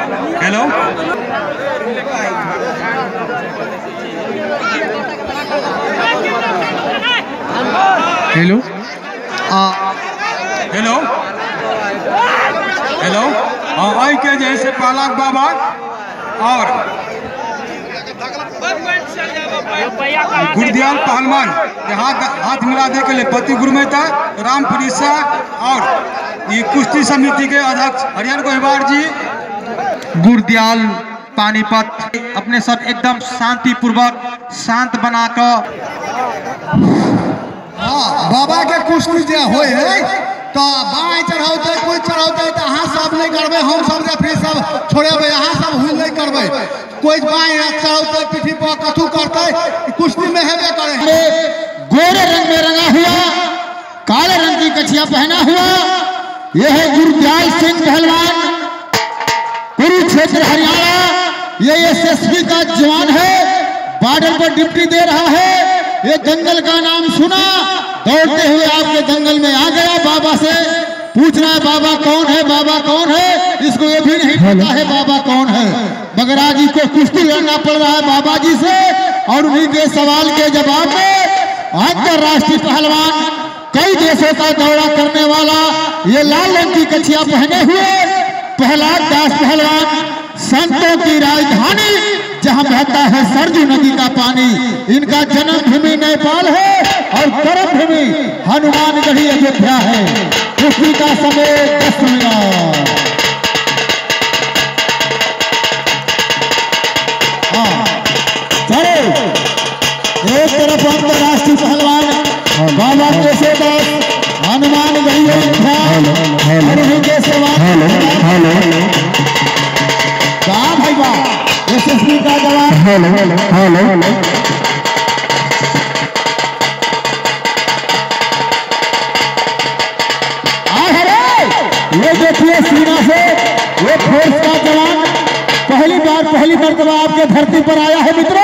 Hello hello hello hello आई के जैसे पालक बाबा और गुरदयाल पहलवान यहाँ हाथ मिला दे के लिए पति गुरु मेहता राम परिसा और ये कुश्ती समिति के अध्यक्ष हरिहर गोहिवार जी गुरदयाल पानीपत अपने सब एकदम शांति पूर्वक शांत बनाकर बाबा के कुश्ती जो हो तो बाएं चढ़ाते कोई चढ़ाते तो अहाँ सब नहीं करबे हम सब फिर सब छोड़े यहाँ सब हुई नहीं करबे कोई बाएं चढ़ाते पीठी पर कथू करते कुश्ती में हेबे करे। गोरे रंग में रंगा हुआ काले रंग की कछिया पहना हुआ यह है गुरदयाल सिंह पहलवान कुरुक्षेत्र हरियाणा। ये एसएसपी का जवान है, बॉर्डर पर ड्यूटी दे रहा है। ये जंगल का नाम सुना दौड़ते हुए आपके जंगल में आ गया। बाबा से पूछना है बाबा कौन है, बाबा कौन है, इसको ये भी नहीं पता है बाबा कौन है। मगर आज जी को कुश्ती लड़ना पड़ रहा है बाबा जी से और उन्हीं के सवाल के जवाब में अंतरराष्ट्रीय पहलवान देशों का दौरा करने वाला ये लाल रंग की कछिया पहने हुए प्रहलाद दास पहलवान, संतों की राजधानी जहां बहता है सरजू नदी का पानी। इनका जन्मभूमि नेपाल है और कर्मभूमि हनुमानगढ़ी अयोध्या है। कुश्ती का समय 10 मिनट। चलो एक तरफ अंतरराष्ट्रीय पहलवान बाबा केशवदास हनुमानगढ़ी अयोध्या और उन्हीं के सवाल भाई वाह एसएसपी का जवाब। ये देखिए सीना से ये फोर्स का जवान पहली मर्तबा आपके धरती पर आया है मित्रों।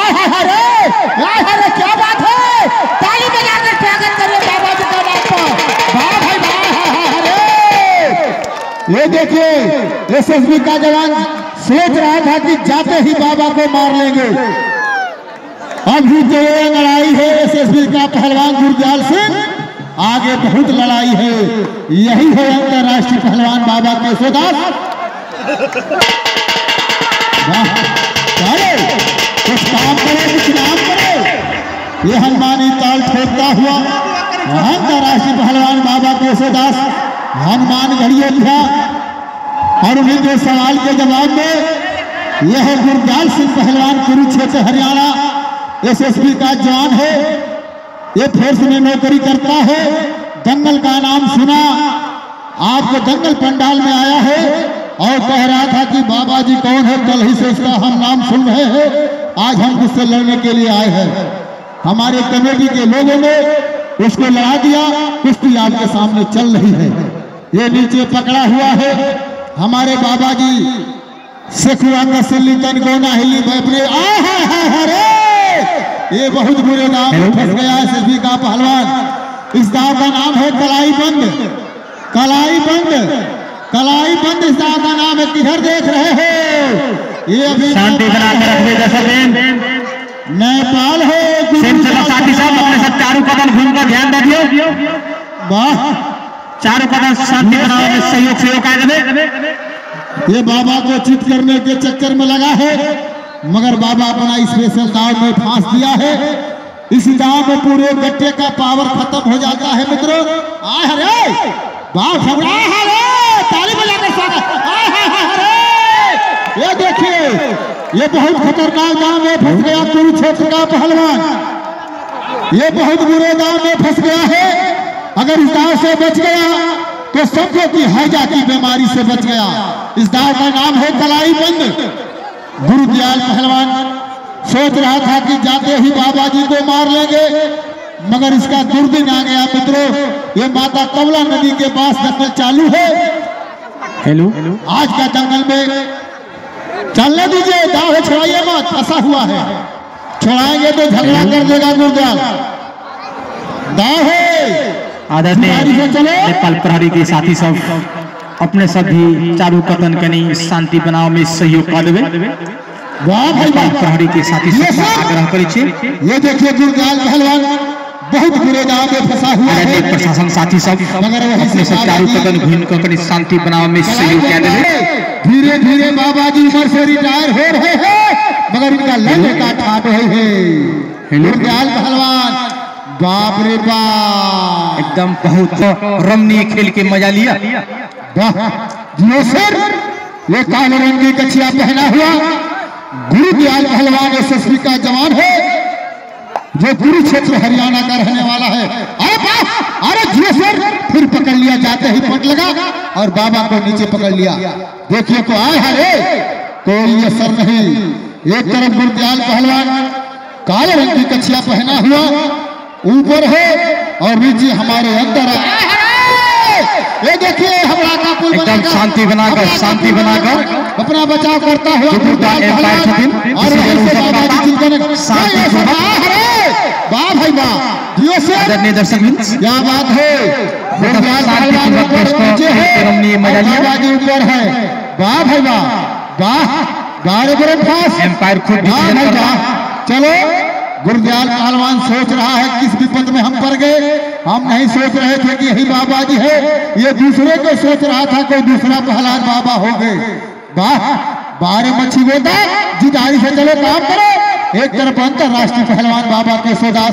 क्या बात है, ताली बजा के स्वागत करिए बाबा जी का नाम पर। वाह भाई वाह। ये देखिए एसएसबी का जवान सोच रहा था कि जाते ही बाबा को मार लेंगे। अभी जो ये लड़ाई है एसएसबी का पहलवान गुरदयाल सिंह, आगे बहुत लड़ाई है। यही है अंतरराष्ट्रीय पहलवान बाबा केशवदास। कुछ काम करे, कुछ नाम करे। ये हनुमानी ताल ठोकता हुआ अंतरराष्ट्रीय पहलवान बाबा केशवदास हनुमानगढ़ी अयोध्या और उन्हीं के सवाल के जवाब में यह गुरदयाल सिंह पहलवान कुरुक्षेत्र हरियाणा एसएसपी का जवान है। ये फोर्स में नौकरी करता है। दंगल का नाम सुना, आपको दंगल पंडाल में आया है और कह रहा था कि बाबा जी कौन है, कल ही से उसका हम नाम सुन रहे हैं। आज हम उससे लड़ने के लिए आए हैं। हमारे कमेटी के लोगों ने उसको लड़ा दिया। कुश्ती आपके सामने चल रही है। ये नीचे पकड़ा हुआ है हमारे बाबा जी शेखुआ नसली तन गोना हिली बैपरे। ये बहुत बुरे दाव में फंस गया है एसएसबी का पहलवान। इस दाव का नाम है कलाई बंद। कलाई बंद इस दाव का नाम है। किधर देख रहे हो? ये अभी शांति बनाकर रखने जैसा नेपाल है। साथी साहब अपने सब चारों कदम घूमकर ध्यान रखियो। वाह, चारों कदम शांति बनाने में सहयोग आएगा। ये बाबा को चित करने के चक्कर में लगा है, मगर बाबा अपना स्पेशल दाव में फांस दिया है। इस दाव में पूरे गट्टे का पावर खत्म हो जाता है मित्रों। ताली बजाकर स्वागत। ये देखिए ये बहुत खतरनाक दाव में फंस गया कुरुक्षेत्र का पहलवान। ये बहुत बुरे दाव में फंस गया है। अगर इस दाव से बच गया तो समझो कि हैजा की बीमारी से बच गया। इस दाव का नाम है कलाई बंद। गुरदयाल पहलवान सोच रहा था कि जाते ही बाबा जी को मार लेंगे, मगर इसका दुर्दिन आ गया मित्रों। ये माता कमला नदी के पास दंगल चालू है। हेलो, आज का दंगल में चलने दीजिए, दाव है छोड़ाइए मत। फंसा हुआ है, छोड़ाएंगे तो झगड़ा कर देगा गुरदयाल। दाव है आदरणीय नेपाल प्रहरी के साथी सब अपने सभी चारू कतन कनी शांति बनाव में सहयोग कर देवे। वाह भाई वाह, प्रहरी के साथी सब आग्रह करी छे। ये देखिए गुरदयाल पहलवान बहुत बुरे दाव में फंसा हुआ है। प्रशासन साथी सब अपने सब चारू कतन घूम कर कनी शांति बनाव में सहयोग कर देवे। धीरे धीरे बाबा जी उम्र से रिटायर हो रहे हैं मगर इनका लड़ने का ठाट है। गुरदयाल पहलवान बाप रे बाप, एकदम बहुत रमणीय खेल के मजा लिया। जियो सर, ये काले रंग की कछिया पहना हुआ गुरदयाल पहलवान एसएसबी का जवान है जो कुरुक्षेत्र हरियाणा का रहने वाला है। अरे बाप, अरे जियो सर, फिर पकड़ लिया, जाते ही पट लगा और बाबा को नीचे पकड़ लिया। देखिए को आए हरे, कोई असर नहीं। एक तरफ गुरदयाल पहलवान काले रंग की कछिया पहना हुआ ऊपर है और नीचे हमारे अंदर ये देखिए हमला का पुल एकदम शांति बनाकर अपना बचाव करता हुआ गुरदयाल पहलवान और बाबा जी चिंतन शांति। वाह भाई वाह, जियो से आदरणीय दर्शक क्या बात है। गुरदयाल पहलवान नीचे है, बाबा जी ऊपर है। वाह भाई वाह, वाह बारे बड़े फास्ट एम्पायर खुद डिसीजन कर रहा है। चलो, गुरदयाल पहलवान सोच रहा है किस विपद में हम पड़ गए। हम नहीं सोच रहे थे कि यही बाबा जी है, ये दूसरे को सोच रहा था कोई दूसरा पहलवान बाबा हो गए। वाह, बारे मच्छी गोदा जिदारी से चलो काम करो। एक तरफ अंतरराष्ट्रीय पहलवान बाबा केशवदास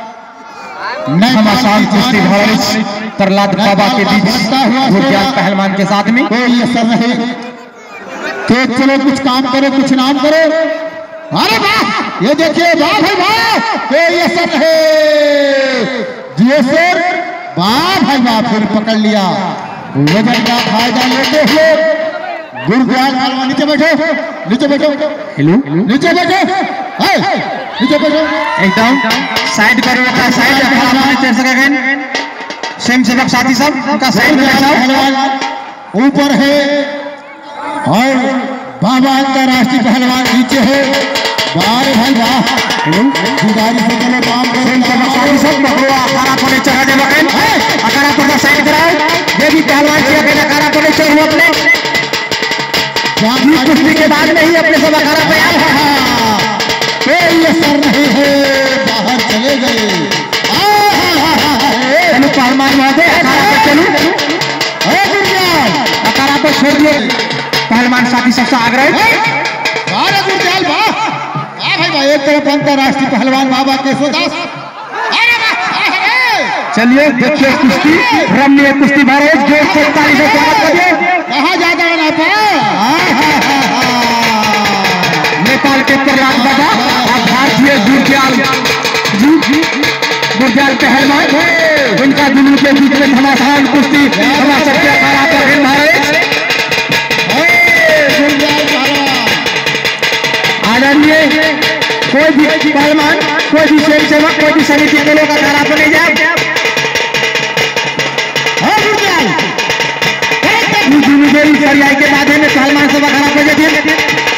प्रहलाद बाबा के बीच गुरदयाल पहलवान के साथ में कोई असर नहीं। तो चलो कुछ काम करो, कुछ नाम करो। अरे वाह, ये देखिए, वाह भाई वाह, कोई असर है। जियो सर, वाह भाई वाह, फिर पकड़ लिया। वजन का फायदा लेते हुए गुरदयाल पहलवान नीचे बैठो, नीचे बैठो, हेलो नीचे बैठो, नीचे बैठो। एकदम साइड करो, साइड चढ़ सकेंगे। स्वयं सेवक साथी सब उनका साइड पहलवान ऊपर है और बाबा अंतरराष्ट्रीय पहलवान नीचे है। वाह भाई वाह, जिदारी से चलो काम करो। साथी सब अखाड़ा पर चढ़ा दे, अखाड़ा पर साइड कराओ। ये भी पहलवान के अखाड़ा पर चढ़ो अपने कुश्ती के बाद में ही अपने सब अखाड़ा पे कोई असर नहीं है, बाहर चले गए। चलो पहलवान महोदय अखाड़ा पर चलो, अखाड़ा पर छोड़ दिए। पहलवान साथी सबसे आग्रह। गुरदयाल वाह, भाई वाह, एक तरफ अंतरराष्ट्रीय पहलवान बाबा केशवदास। चलिए देखिए कुश्ती, रमणीय कुश्ती भारत जो 47 से स्वागत करिए। कहाँ जाता है ना नेपाल के प्रहलाद बाबा और भारतीय गुरदयाल पहलवान, उनका दोनों के बीच में घमासान कुश्ती हमारा सबके अखाड़ा पर है महाराज। आदरणीय कोई भी पहलवान, कोई भी स्वयं सेवक, कोई भी समिति के लोग अखाड़ा पर नहीं जाए। सरियाई के बाद में पहलवान सब अखाड़ा पर जाते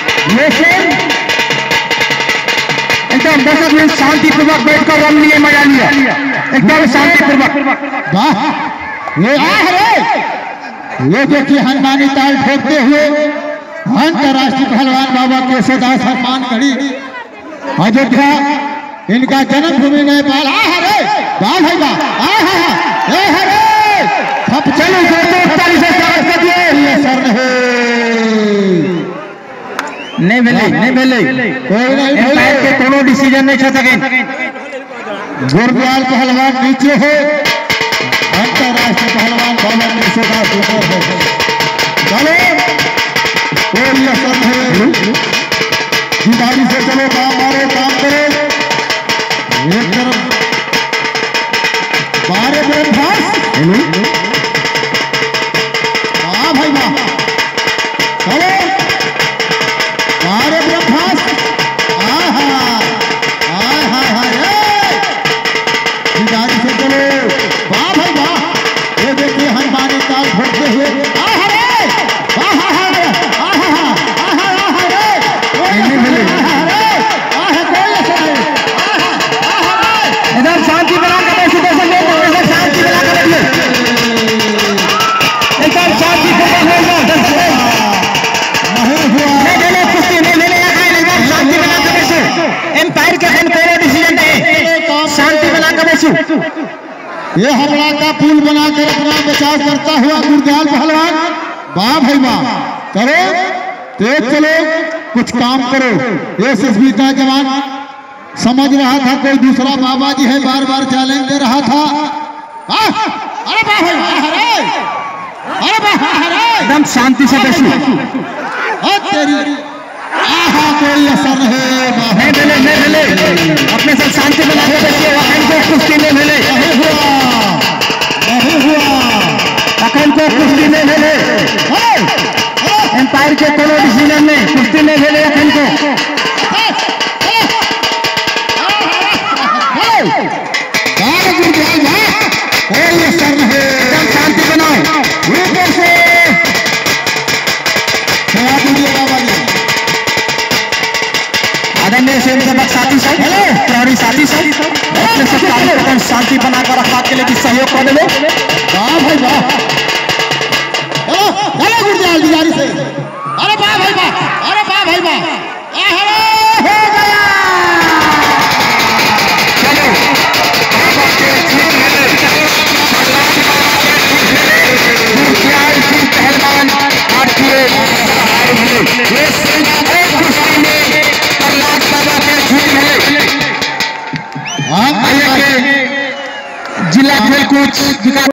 एकदम दर्शक ने शांतिपूर्वक बैठकर रमणीय मजा लिया, एकदम शांतिपूर्वक। वाह, ये देखिए हनुमानी ताल ठोकते हुए अंतरराष्ट्रीय पहलवान बाबा केशवदास हनुमान गढ़ी अयोध्या, इनका जन्मभूमि नेपाल। वाह भाई वाह, चलो नहीं भेले के कोनो डिसीजन नहीं छ सके। गुरदयाल पहलवान नीचे है, अंतरराष्ट्रीय पहलवान बाबा केशवदास ऊपर है। चलो कोई असर है, जिदारी से चलो काम मारो, काम करो। एक तरफ बारे ब्रेकफास्ट। वाह भाई वाह, चलो बारे ब्रेकफास्ट। जिदारी से चलो, वाह भाई वाह, ये देखिए हनुमानी ताल ठोकते हुए। बेसु। ये हमला का पुल बनाकर अपना बचाव करता हुआ गुरदयाल पहलवान। वाह भाई वाह, करो तेज चलो, कुछ काम करो। ये एसएसबी का जवान समझ रहा था कोई दूसरा बाबा जी है, बार बार चैलेंज दे रहा था। अरे वाह भाई वाह, अरे वाह, एकदम शांति से बेसु। तेरी आहा कोई असर नहीं मिले अपने साथ शांति बना के बैठिए। अखन को कुश्ती नहीं मिले, नहीं हुआ, अखन को कुश्ती नहीं मिले। एम्पायर के कोनो डिसीजन में कुश्ती नहीं मिले अखन को। कोई असर नहीं, एकदम शांति बनाओ। ऊपर से बाबा जी आदरणीय स्वयंसेवक साथी सब, प्रहरी साथी सब, अपने सब कार्यक्रम शांति बनाकर रखा के लिए सहयोग कर देवे। वाह भाई वाह, चलो गुरजाल दिवारी से। अरे वाह भाई वाह, अरे वाह भाई वाह, हो गया। चलो गुरदयाल सिंह पहलवान भारतीय जिला खेल कोच